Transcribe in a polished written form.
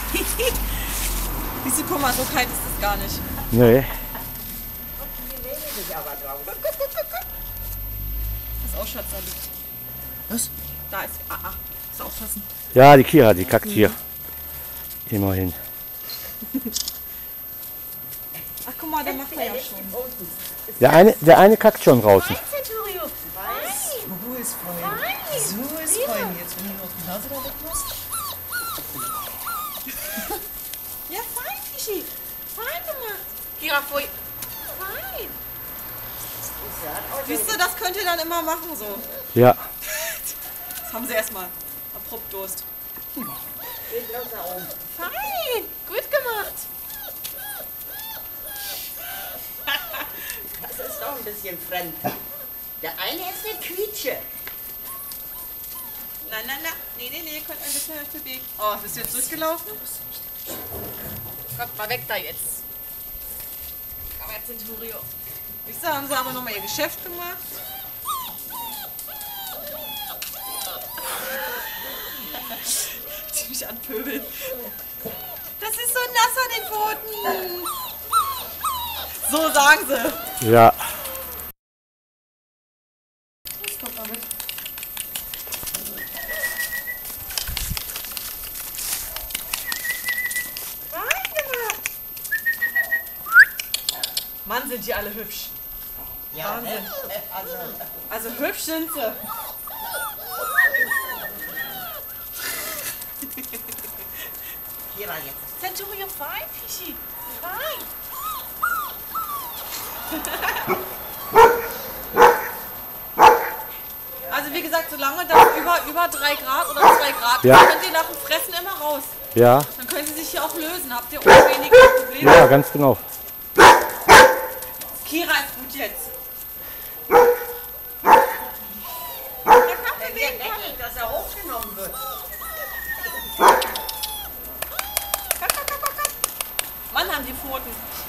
Siehst du, guck mal, so kalt ist das gar nicht. Nee. Das Ausschatz da liegt. Was? Da ist. Ist aufpassen. Ja, die Kira, die kackt hier. Immerhin. Ach, guck mal, der macht er ja schon. Der eine kackt schon draußen. Centurio. So ist Freund. So ist Freund. Jetzt, wenn du noch die Nase da weg musst. Ja, fein, Fischi. Fein gemacht. Kira, voll. Fein. Siehst du, das könnt ihr dann immer machen so. Ja. Das haben sie erstmal. Abrupt Durst. Fein. Gut gemacht. Das ist doch ein bisschen fremd. Der eine ist eine Quietsche. Nein. Nee, ihr könnt ein bisschen euch bewegen. Oh, bist du jetzt durchgelaufen? Kommt mal weg da jetzt. Aber jetzt Centurio. Siehst du, haben sie aber nochmal ihr Geschäft gemacht. Die mich anpöbeln. Das ist so nass an den Pfoten. So sagen sie. Ja. Das kommt mal mit. Mann, sind die alle hübsch. Ja, Wahnsinn. also, Also hübsch sind sie. Kira jetzt. Centurio, fein, Fischi. Fein. Also wie gesagt, solange das über 3 Grad oder 2 Grad Ja. ist, könnt ihr nach dem Fressen immer raus. Ja. Dann können sie sich hier auch lösen. Habt ihr ohne weniger Probleme. Ja, ganz genau. Kira ist gut jetzt. Der kann Der bewegen. weggelt, dass er hochgenommen wird. Komm. Mann, haben die Pfoten.